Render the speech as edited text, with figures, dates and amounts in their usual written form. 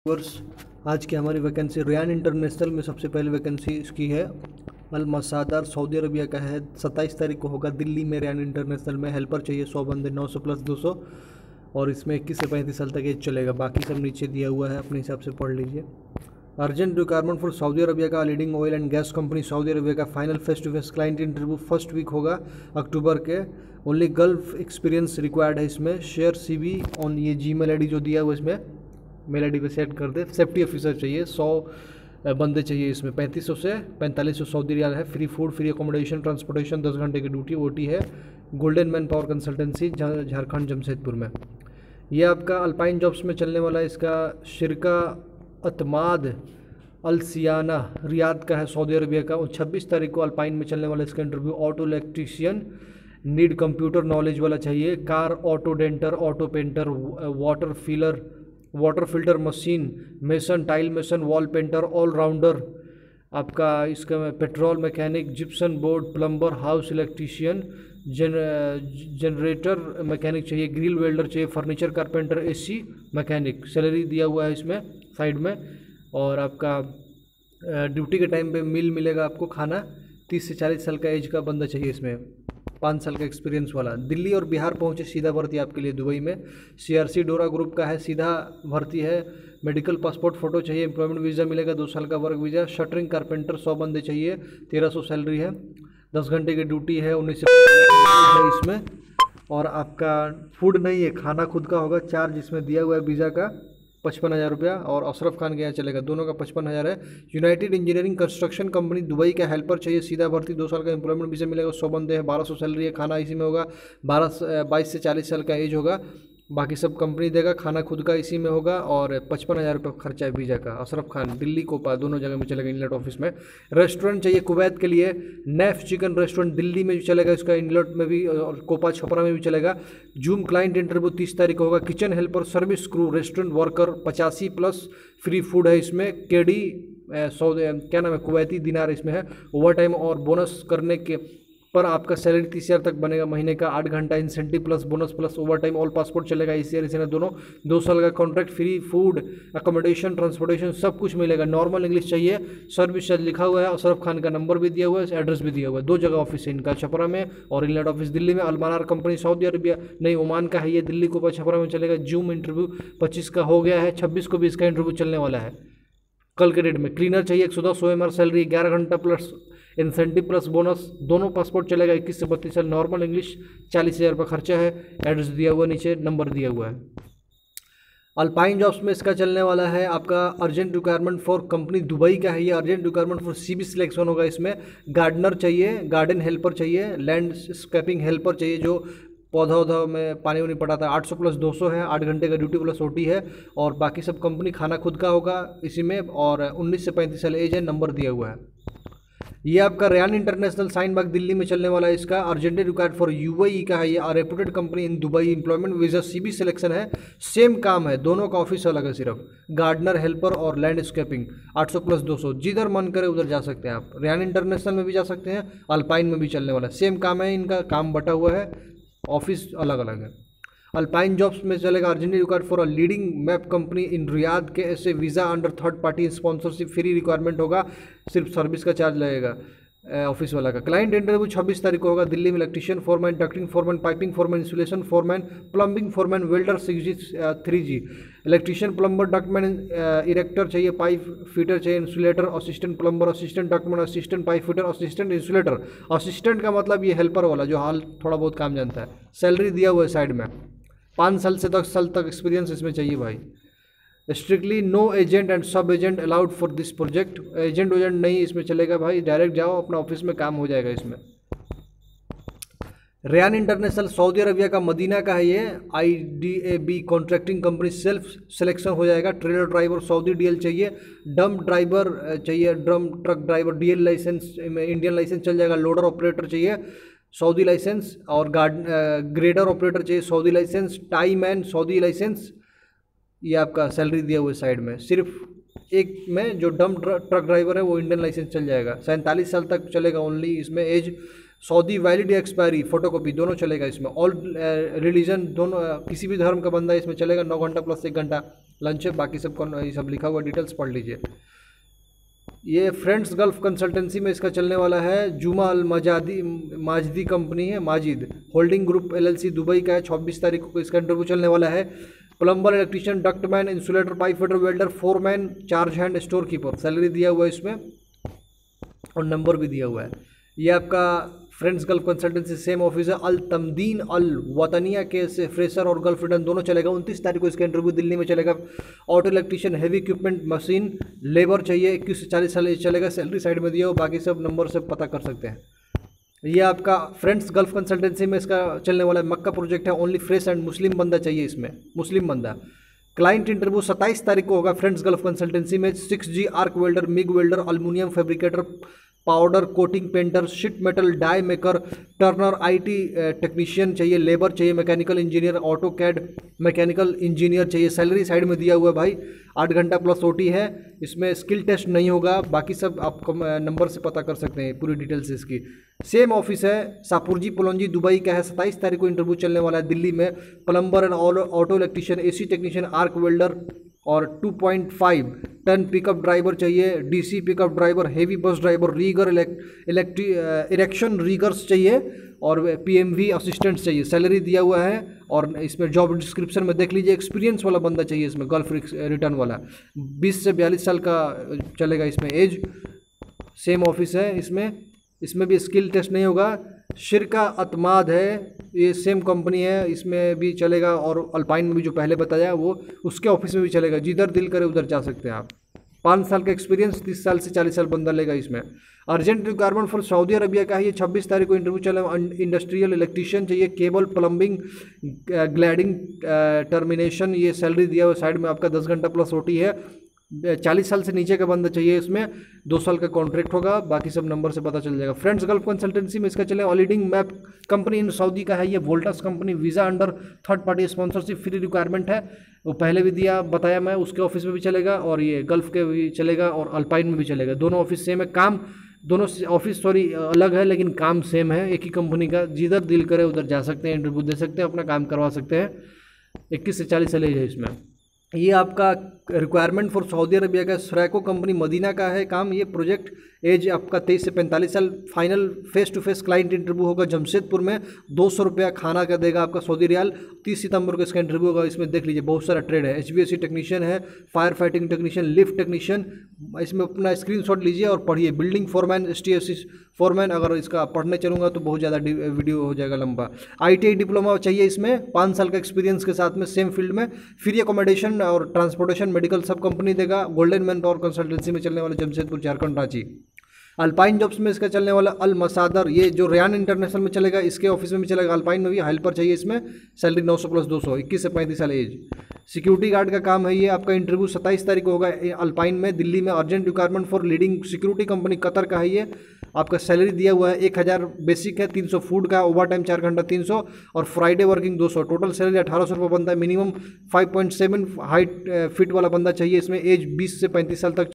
वर्ष आज की हमारी वैकेंसी रियान इंटरनेशनल में सबसे पहले वैकेंसी इसकी है। अल मसादार सऊदी अरबिया का है। 27 तारीख को होगा दिल्ली में। रियान इंटरनेशनल में हेल्पर चाहिए 100 बंदे, 900 प्लस 200, और इसमें 21 से 35 साल तक एज चलेगा। बाकी सब नीचे दिया हुआ है, अपने हिसाब से पढ़ लीजिए। Urgent requirement for Saudi Arabia का leading oil and gas company Saudi Arabia का final face to face client interview first week होगा अक्टूबर के। ओनली गल्फ एक्सपीरियंस रिक्वायर्ड है इसमें। शेयर CV ऑन ये जीमेल आईडी जो दिया हुआ इसमें मेल आईडी पे सेट कर दे। सेफ्टी ऑफिसर चाहिए 100 बंदे चाहिए इसमें। 3500 से 4500 सऊदी रियाल है। Free food, free accommodation, transportation, 10 घंटे की ड्यूटी OT है। Golden manpower consultancy Jharkhand Jamshedpur में। ये आपका अल्पाइन जॉब्स में चलने वाला है। इसका शिरका अतमाद अल सियाना रियाद का है, सऊदी अरबिया का। 26 तारीख को अल्पाइन में चलने वाला इसका interview. Auto electrician, need computer knowledge वाला चाहिए। Car auto denter, auto painter, water filter machine, mason, tile mason, wall painter, allrounder. आपका इसका petrol mechanic, gypsum board, plumber, house electrician, generator mechanic चाहिए। ग्रिल वेल्डर चाहिए। Furniture carpenter, AC mechanic. Salary दिया हुआ है इसमें साइड में। और आपका ड्यूटी के टाइम पे मील मिलेगा आपको खाना। 30 से 40 साल का एज का बंदा चाहिए इसमें, 5 साल का एक्सपीरियंस वाला। दिल्ली और बिहार पहुंचे सीधा भर्ती आपके लिए दुबई में। CRC डोरा ग्रुप का है, सीधा भर्ती है। मेडिकल पासपोर्ट फ़ोटो चाहिए। एम्प्लॉयमेंट वीज़ा मिलेगा, 2 साल का वर्क वीज़ा। शटरिंग कारपेंटर 100 बंदे चाहिए, 1300 सैलरी है। 10 घंटे की ड्यूटी है। 19 से है इसमें। और आपका फूड नहीं है, खाना खुद का होगा। चार्ज इसमें दिया हुआ है वीज़ा का 55,000 रुपया, और अशरफ खान के यहाँ चलेगा, दोनों का 55,000 है। United engineering construction company Dubai का हेल्पर चाहिए, सीधा भर्ती। 2 साल का एम्प्लॉयमेंट वीज़ा मिलेगा। 100 बंदे हैं, 1200 सैलरी है। खाना इसी में होगा। 22 से 40 साल का एज होगा। बाकी सब कंपनी देगा, खाना खुद का इसी में होगा। और 55,000 रुपये खर्चा है वीज़ा का। अशरफ खान दिल्ली कोपा दोनों जगह में चलेगा, इनलेट ऑफिस में। रेस्टोरेंट चाहिए कुवैत के लिए। नैफ चिकन रेस्टोरेंट दिल्ली में भी चलेगा, इसका इनलेट में भी, और कोपा छपरा में भी चलेगा। जूम क्लाइंट इंटरव्यू 30 तारीख को होगा। Kitchen helper, service crew, restaurant worker 85 plus. Free food है इसमें। केडी क्या नाम है, कुवैती दिनार इसमें है। ओवर टाइम और बोनस करने के पर आपका सैलरी 30,000 तक बनेगा महीने का। 8 घंटा incentive plus bonus plus overtime. All passport चलेगा ICR इसी में दोनों। 2 साल का contract. Free food, accommodation, transportation सब कुछ मिलेगा। नॉर्मल इंग्लिश चाहिए। सर्विस चार्ज लिखा हुआ है। अशरफ खान का नंबर भी दिया हुआ है, एड्रेस भी दिया हुआ है। 2 जगह ऑफिस है इनका, छपरा में और इनलेट ऑफिस दिल्ली में। अलमनार कंपनी सऊदी अरबिया नहीं ओमान का है ये, दिल्ली को छपरा में चलेगा। जूम इंटरव्यू 25 का हो गया है, 26 को भी इसका इंटरव्यू चलने वाला है कल के डेट में। क्लीनर चाहिए 110 OMR सैलरी, 11 घंटा प्लस इंसेंटिव प्लस बोनस। दोनों पासपोर्ट चलेगा 21 से 32 साल। नॉर्मल इंग्लिश 40,000 रुपये खर्चा है। एड्रेस दिया हुआ, नीचे नंबर दिया हुआ है। अल्पाइन जॉब्स में इसका चलने वाला है आपका urgent requirement for company Dubai का है ये। Urgent requirement for CV selection होगा इसमें। गार्डनर चाहिए, गार्डन हेल्पर चाहिए, लैंडस्केपिंग हेल्पर चाहिए जो पौधा उधा में पानी वानी पटाता है। 800 प्लस 200 है। 8 घंटे का ड्यूटी प्लस OT है। और बाकी सब कंपनी खाना खुद का होगा इसी में। और 19 से 35 साल एज है, नंबर दिया हुआ है। ये आपका रियान इंटरनेशनल साइन बाग दिल्ली में चलने वाला है। इसका अर्जेंटली रिक्वायर्ड फॉर UAE का है ये। Reputed company in Dubai. Employment visa CV selection है। सेम काम है, दोनों का ऑफिस अलग है सिर्फ। गार्डनर हेल्पर और लैंडस्केपिंग 800 प्लस 200। जिधर मन करे उधर जा सकते हैं आप। रियान इंटरनेशनल में भी जा सकते हैं, अल्पाइन में भी चलने वाला है। सेम काम है, इनका काम बटा हुआ है, ऑफिस अलग अलग है। अल्पाइन जॉब्स में चलेगा urgently required for a leading map company in Riyadh के ऐसे visa under third party sponsorship. Free requirement होगा, सिर्फ सर्विस का चार्ज लगेगा ऑफिस वाला का। क्लाइंट इंटरव्यू 26 तारीख को होगा दिल्ली में। Electrician foreman, ducting foreman, piping foreman, insulation foreman, plumbing foreman, welder 6G 3G, electrician, plumber, ductman, erector चाहिए, पाइप फिटर चाहिए, insulator, assistant plumber, assistant ductman, assistant pipe fitter, assistant insulator. Assistant का मतलब ये helper वाला जो हाल थोड़ा बहुत काम जानता है। सैलरी दिया हुआ है साइड में। 5 साल से 10 साल तक एक्सपीरियंस इसमें चाहिए भाई। Strictly no agent and sub agent allowed for this project. Agent वेजेंट नहीं इसमें चलेगा भाई, डायरेक्ट जाओ अपना ऑफिस में काम हो जाएगा इसमें। रियान इंटरनेशनल सऊदी अरबिया का मदीना का है ये। IDAB contracting company, self selection हो जाएगा। ट्रेलर ड्राइवर सऊदी DL चाहिए। डंप ड्राइवर चाहिए, drum truck driver DL licence, Indian licence चल जाएगा। लोडर ऑपरेटर चाहिए सऊदी लाइसेंस। और ग्रेडर ऑपरेटर चाहिए Saudi licence. Tie man Saudi licence. ये आपका सैलरी दिया हुआ है साइड में। सिर्फ एक में जो डंप ट्रक ड्राइवर है वो इंडियन लाइसेंस चल जाएगा। 47 साल तक चलेगा ओनली इसमें age. Saudi valid expiry photocopy दोनों चलेगा इसमें। ऑल रिलीजन दोनों किसी भी धर्म का बंदा इसमें चलेगा। 9 घंटा प्लस 1 घंटा लंच है। बाकी सब ये सब लिखा हुआ डिटेल्स पढ़ लीजिए। ये फ्रेंड्स गल्फ कंसल्टेंसी में इसका चलने वाला है। जुमा अल माजदी कंपनी है, Majid holding group LLC Dubai का है। 26 तारीख को इसका इंटरव्यू चलने वाला है। Plumber, electrician, ductman, insulator, pipe fitter, welder, foreman, charge hand, storekeeper. Salary दिया हुआ है इसमें और नंबर भी दिया हुआ है। ये आपका friends gulf consultancy same office है। अल तमदीन अल वतनिया के से फ्रेशर और गल्फ रिटर्न दोनों चलेगा। 29 तारीख को इसका इंटरव्यू दिल्ली में चलेगा। Auto electrician, heavy equipment, machine, labour चाहिए। 21 से 40 साल चलेगा। सैलरी साइड में दिया हो, बाकी सब नंबर से पता कर सकते हैं। ये आपका फ्रेंड्स गल्फ कंसल्टेंसी में इसका चलने वाला है। मक्का प्रोजेक्ट है। ओनली फ्रेश एंड मुस्लिम बंदा चाहिए इसमें, मुस्लिम बंदा। क्लाइंट इंटरव्यू 27 तारीख को होगा फ्रेंड्स गल्फ कंसल्टेंसी में। 6G arc welder, MIG welder, aluminium fabricator, powder coating painter, sheet metal die maker, turner, IT technician चाहिए। लेबर चाहिए। Mechanical engineer, AutoCAD mechanical engineer चाहिए। सैलरी साइड में दिया हुआ है भाई। 8 घंटा प्लस OT है। इसमें स्किल टेस्ट नहीं होगा। बाकी सब आप नंबर से पता कर सकते हैं पूरी डिटेल्स इसकी। सेम ऑफिस है। सापुरजी पुलंजी दुबई का है। 27 तारीख को इंटरव्यू चलने वाला है दिल्ली में। Plumber and auto electrician, AC technician, arc welder और 2.5 टन पिकअप ड्राइवर चाहिए। DC pickup driver, heavy bus driver, rigger, erection riggers चाहिए और PMV असिस्टेंट्स चाहिए। सैलरी दिया हुआ है और इसमें जॉब डिस्क्रिप्शन में देख लीजिए। एक्सपीरियंस वाला बंदा चाहिए इसमें, गल्फ रिटर्न वाला। 20 से 42 साल का चलेगा इसमें एज। सेम ऑफिस है इसमें भी स्किल टेस्ट नहीं होगा। शिरका अतमाद है, ये सेम कंपनी है, इसमें भी चलेगा। और अल्पाइन में भी जो पहले बताया वो उसके ऑफिस में भी चलेगा। जिधर दिल करे उधर जा सकते हैं आप। 5 साल का एक्सपीरियंस, 30 साल से 40 साल बंदा लेगा इसमें। Urgent requirement for Saudi Arabia का है। ये 26 तारीख को इंटरव्यू चलेगा। इंडस्ट्रियल इलेक्ट्रीशियन चाहिए। Cable, plumbing, glanding, termination. ये सैलरी दिया हुआ साइड में आपका। 10 घंटा प्लस OT है। 40 साल से नीचे का बंदा चाहिए इसमें। 2 साल का कॉन्ट्रैक्ट होगा। बाकी सब नंबर से पता चल जाएगा। फ्रेंड्स गल्फ कंसल्टेंसी में इसका चले। A leading map company in Saudi का है। ये Voltas company. Visa under third party sponsorship, free requirement है। वो पहले भी बताया मैं। उसके ऑफिस में भी चलेगा और ये गल्फ के भी चलेगा और अल्पाइन में भी चलेगा। दोनों ऑफिस सेम है। काम दोनों ऑफिस अलग है लेकिन काम सेम है, एक ही कंपनी का। जिधर दिल करे उधर जा सकते हैं, इंटरव्यू दे सकते हैं, अपना काम करवा सकते हैं। 21 से 40 साल एज है इसमें। ये आपका रिक्वायरमेंट फॉर सऊदी अरबिया का सराको कंपनी मदीना का है काम। ये प्रोजेक्ट एज आपका 23 से 45 साल। Final face to face client interview होगा जमशेदपुर में। 200 रुपया खाना का देगा आपका सऊदी रियाल। 30 सितंबर को इसका इंटरव्यू होगा। इसमें देख लीजिए बहुत सारा ट्रेड है। HVAC टेक्नीशियन है, fire fighting technician, lift technician. इसमें अपना स्क्रीनशॉट लीजिए और पढ़िए। Building foreman, STFC foreman. अगर इसका पढ़ने चलूँगा तो बहुत ज़्यादा वीडियो हो जाएगा लंबा। ITI डिप्लोमा चाहिए इसमें 5 साल का एक्सपीरियंस के साथ में सेम फील्ड में। फ्री अकोमोडेशन और ट्रांसपोर्टेशन मेडिकल सब कंपनी देगा। गोल्डन मैन पावर कंसल्टेंसी में चलने वाला, जमशेदपुर झारखंड रांची। अल्पाइन जॉब्स में इसका चलने वाला अल मसादर, ये जो रेयान इंटरनेशनल में चलेगा, इसके ऑफिस में भी चलेगा। अल्पाइन में भी हेल्पर चाहिए इसमें। सैलरी 900 प्लस 200, 21 से 35 साल एज। सिक्योरिटी गार्ड का काम है ये। आपका इंटरव्यू 27 तारीख को होगा अल्पाइन में दिल्ली में। Urgent requirement for leading security company Qatar का है ये। आपका सैलरी दिया हुआ है 1000 बेसिक है, 300 फूड का, ओवर टाइम 4 घंटा 300 और फ्राइडे वर्किंग 200। टोटल सैलरी 1800 रुपये बनता है। मिनिमम 5.7 हाइट फिट वाला बंदा चाहिए इसमें। एज 20 से 35 साल तक